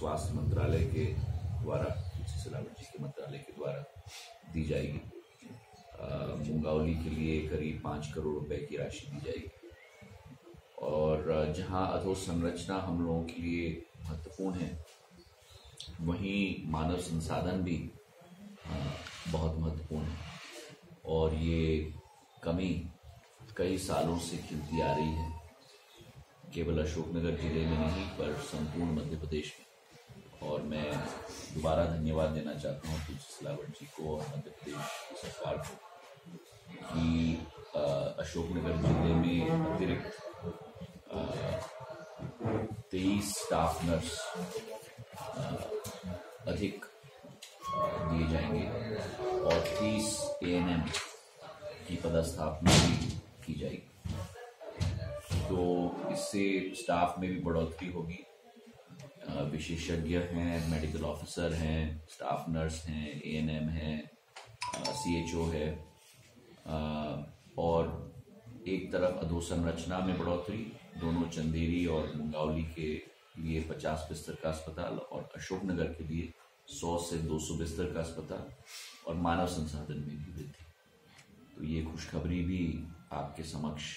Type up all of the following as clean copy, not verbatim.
स्वास्थ्य मंत्रालय के द्वारा, तुलसी सिलावट जी के मंत्रालय के द्वारा दी जाएगी। मुंगावली के लिए करीब 5 करोड़ रुपए की राशि दी जाएगी। और जहां अधोसंरचना हम लोगों के लिए महत्वपूर्ण है, वहीं मानव संसाधन भी बहुत महत्वपूर्ण है। और ये कमी कई सालों से खिलती आ रही है, केवल अशोकनगर जिले में नहीं पर संपूर्ण मध्य प्रदेश में। और मैं दोबारा धन्यवाद देना चाहता हूँ तुलसी सिलावट जी को और मध्य प्रदेश की सरकार को कि अशोकनगर जिले में अतिरिक्त 23 स्टाफ नर्स अधिक दिए जाएंगे और 30 ANM की पदस्थापना भी की जाएगी। तो इससे स्टाफ में भी बढ़ोतरी होगी। विशेषज्ञ हैं, मेडिकल ऑफिसर हैं, स्टाफ नर्स हैं, ANM हैं, CHO है। और एक तरफ अधोसंरचना में बढ़ोतरी, दोनों चंदेरी और मुंगावली के लिए 50 बिस्तर का अस्पताल और अशोकनगर के लिए 100 से 200 बिस्तर का अस्पताल और मानव संसाधन में भी वृद्धि। तो ये खुशखबरी भी आपके समक्ष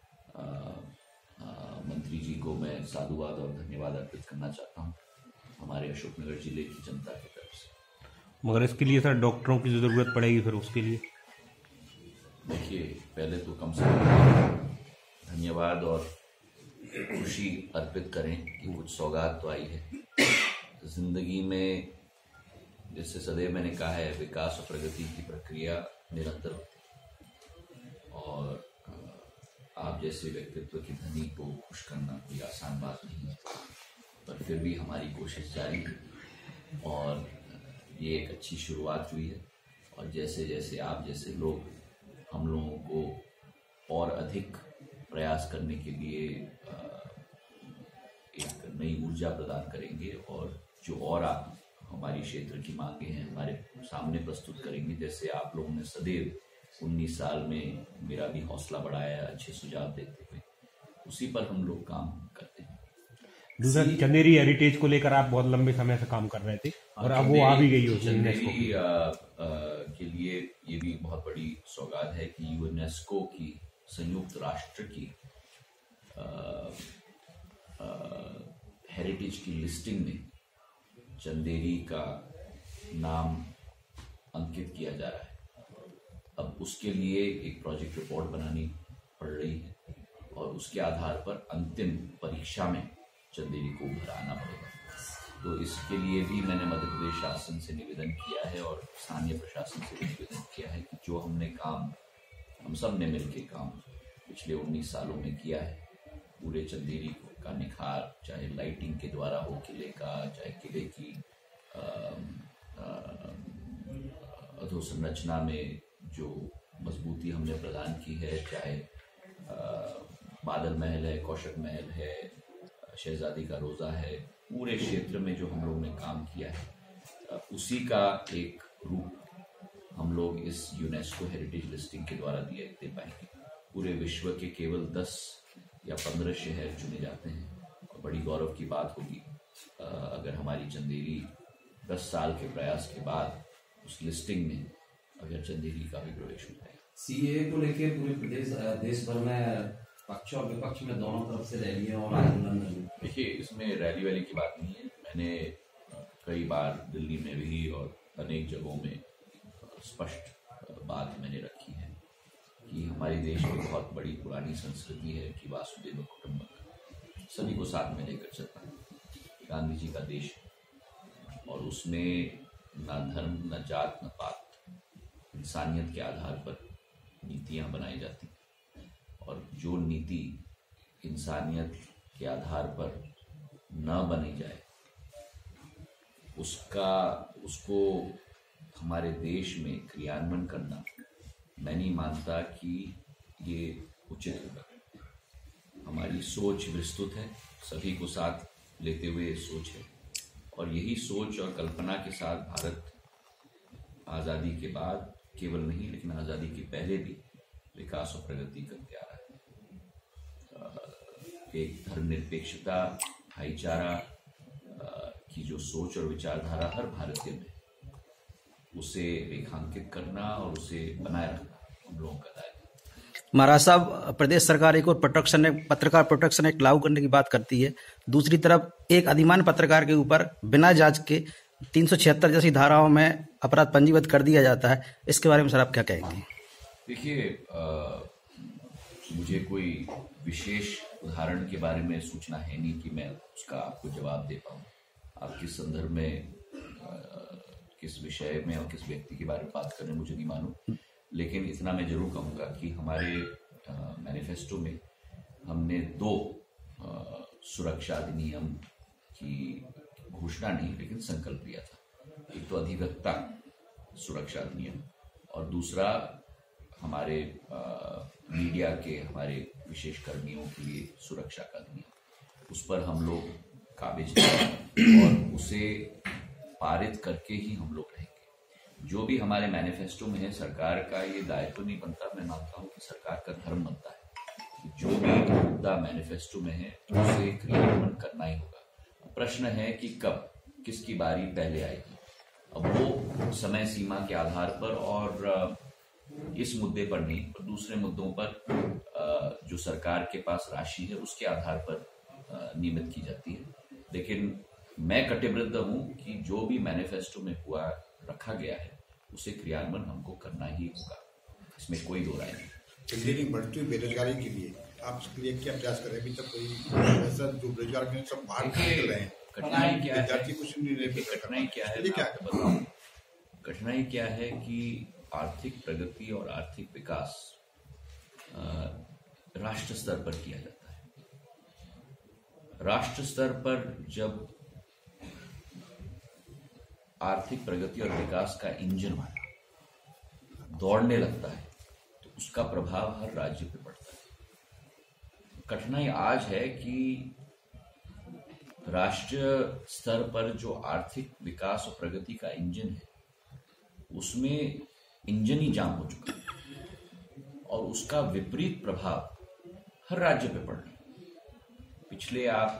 मंत्री जी को मैं साधुवाद और धन्यवाद अर्पित करना चाहता हूँ हमारे अशोकनगर जिले की जनता की तरफ से। मगर इसके लिए सर डॉक्टरों की जरूरत पड़ेगी, फिर उसके लिए देखिए, पहले तो कम से कम धन्यवाद और खुशी अर्पित करें कि कुछ सौगात तो आई है। जिंदगी में जैसे सदैव मैंने कहा है, विकास और प्रगति की प्रक्रिया निरंतर होती है और आप जैसे व्यक्तित्व के धनी को खुश करना कोई आसान बात नहीं है, पर फिर भी हमारी कोशिश जारी है और ये एक अच्छी शुरुआत हुई है। और जैसे जैसे आप जैसे लोग हम लोगों को और अधिक प्रयास करने के लिए एक नई ऊर्जा प्रदान करेंगे और जो और आप हमारी क्षेत्र की मांगे हैं हमारे सामने प्रस्तुत करेंगे, जैसे आप लोगों ने सदैव 19 साल में मेरा भी हौसला बढ़ाया अच्छे सुझाव देते हुए, उसी पर हम लोग काम करते हैं। दूसरा, चंदेरी हेरिटेज को लेकर आप बहुत लंबे समय से काम कर रहे थे और अब वो आ भी गई हो। चंदेरी के लिए ये भी बहुत बड़ी सौगात है कि यूनेस्को की संयुक्त राष्ट्र की हेरिटेज की लिस्टिंग में चंदेरी का नाम अंकित किया जा रहा है। अब उसके लिए एक प्रोजेक्ट रिपोर्ट बनानी पड़ रही है और उसके आधार पर अंतिम परीक्षा में चंदेरी को उभर आना पड़ेगा। तो इसके लिए भी मैंने मध्य प्रदेश शासन से निवेदन किया है और स्थानीय प्रशासन से भी निवेदन किया है कि जो हमने काम, हम सब ने मिलकर काम पिछले 19 सालों में किया है, पूरे चंदेरी का निखार, चाहे लाइटिंग के द्वारा हो किले का, चाहे किले की अधोसंरचना में जो मजबूती हमने प्रदान की है, चाहे बादल महल है, कौशक महल है, शहजादी का रोजा है, पूरे क्षेत्र में जो हम लोग ने काम किया है उसी का एक रूप हम लोग इस यूनेस्को हेरिटेज लिस्टिंग के द्वारा दे पाएंगे। पूरे विश्व के केवल 10 या 15 शहर चुने जाते हैं और बड़ी गौरव की बात होगी अगर हमारी चंदेरी 10 साल के प्रयास के बाद उस लिस्टिंग में अगर चंदेरी का भी प्रवेश होता है। CAA को लेकर पूरे प्रदेश देश भर में पक्ष और विपक्ष में दोनों तरफ से रैलियां और आंदोलन। देखिए, इसमें रैली वैली की बात नहीं है। मैंने कई बार दिल्ली में भी और अनेक जगहों में स्पष्ट बात मैंने रखी है कि हमारे देश में बहुत बड़ी पुरानी संस्कृति है कि वासुदेव कुटुंबकम, सभी को साथ में लेकर चलता है। गांधी जी का देश है और उसमें न धर्म, न जात, न पात, इंसानियत के आधार पर नीतियां बनाई जाती हैं और जो नीति इंसानियत के आधार पर न बनी जाए उसको हमारे देश में क्रियान्वयन करना, मैं नहीं मानता कि ये उचित होगा। हमारी सोच विस्तृत है, सभी को साथ लेते हुए सोच है और यही सोच और कल्पना के साथ भारत आज़ादी के बाद केवल नहीं लेकिन आज़ादी के पहले भी विकास और प्रगति करते आ रहा है। एक धर्मनिरपेक्षता, भाईचारा की जो जो सोच और विचारधारा हर भारतीय में, उसे रेखांकित करना और उसे बनाए रखना हम लोगों का दायित्व। महाराज साहब, प्रदेश सरकार एक और पत्रकार प्रोटेक्शन एक्ट लागू करने की बात करती है, दूसरी तरफ एक अधिमान्य पत्रकार के ऊपर बिना जांच के 376 जैसी धाराओं में अपराध पंजीबद्ध कर दिया जाता है। इसके बारे में सर आप क्या कहेंगे? देखिए, मुझे कोई विशेष उदाहरण के बारे में सूचना है नहीं कि मैं उसका आपको जवाब दे पाऊँ। आप किस संदर्भ में, किस विषय में और किस व्यक्ति के बारे में बात कर रहे हैं मुझे नहीं मालूम, लेकिन इतना मैं जरूर कहूँगा कि हमारे मैनिफेस्टो में हमने 2 सुरक्षा अधिनियम की घोषणा नहीं लेकिन संकल्प लिया था। एक तो अधिवक्ता सुरक्षा अधिनियम और दूसरा हमारे मीडिया के हमारे विशेष कर्मियों के लिए सुरक्षा का अधिनियम। उस पर हम लोग काबिज हैं और उसे पारित करके ही हम लोग रहेंगे। जो भी हमारे मैनिफेस्टो में है, सरकार का ये दायित्व नहीं बनता, मैं मानता हूँ कि सरकार का धर्म बनता है कि जो भी मुद्दा मैनिफेस्टो में है उसे क्रियान्वयन करना ही होगा। प्रश्न है कि कब किसकी बारी पहले आएगी। अब वो समय सीमा के आधार पर और इस मुद्दे पर नहीं, पर दूसरे मुद्दों पर जो सरकार के पास राशि है उसके आधार पर नियमित की जाती है। लेकिन मैं कटिबद्ध हूं कि जो भी मैनिफेस्टो में हुआ रखा गया है उसे क्रियान्वयन हमको करना ही होगा, इसमें कोई दो राय नहीं। लेकिन बढ़ती हुई बेरोजगारी के लिए आप इसके लिए क्या प्रयास कर रहे हैं? अभी तक कोई ऐसा जो बेरोजगार के सब बाहर निकल रहे हैं, कठिनाई क्या है? कुछ नहीं, कठिनाई क्या है क्या बताऊं। कठिनाई क्या है कि आर्थिक प्रगति और आर्थिक विकास राष्ट्र स्तर पर किया जाता है। राष्ट्र स्तर पर जब आर्थिक प्रगति और विकास का इंजन दौड़ने लगता है तो उसका प्रभाव हर राज्य पे पड़ता है। कठिनाई आज है कि राष्ट्रीय स्तर पर जो आर्थिक विकास और प्रगति का इंजन है उसमें इंजन ही जाम हो चुका है और उसका विपरीत प्रभाव हर राज्य पे पड़ रहा है। पिछले आप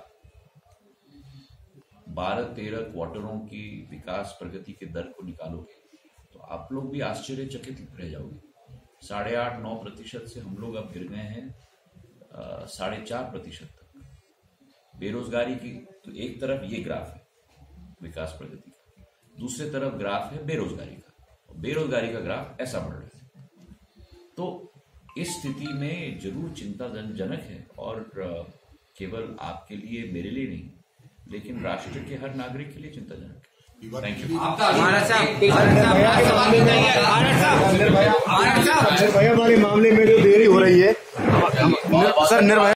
12-13 क्वार्टरों की विकास प्रगति के दर को निकालोगे तो आप लोग भी आश्चर्यचकित रह जाओगे। 8.5-9% से हम लोग अब गिर गए हैं 4.5% तक। बेरोजगारी की तो एक तरफ ये ग्राफ है विकास प्रगति का, दूसरी तरफ ग्राफ है बेरोजगारी का। बेरोजगारी का ग्राफ ऐसा बढ़ रहा है। तो इस स्थिति में जरूर चिंताजनक है और केवल आपके लिए, मेरे लिए नहीं, लेकिन राष्ट्र के हर नागरिक के लिए चिंताजनक है। Thank you. निर्भया वाले मामले में जो देरी हो रही है सर, निर्भया